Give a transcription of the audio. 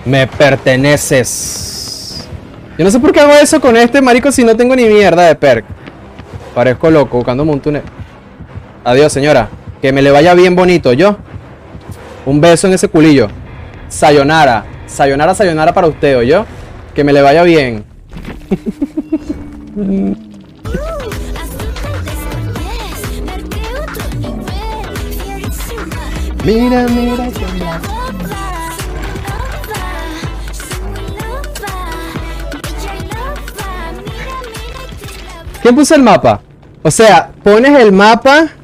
Me perteneces. Yo no sé por qué hago eso con este marico si no tengo ni mierda de perk. Parezco loco buscando un túnel. Adiós, señora. Que me le vaya bien bonito, ¿yo? Un beso en ese culillo. Sayonara. Sayonara, sayonara para usted, ¿oyó? Que me le vaya bien. Mira, mira, mira. ¿Quién puso el mapa? O sea, pones el mapa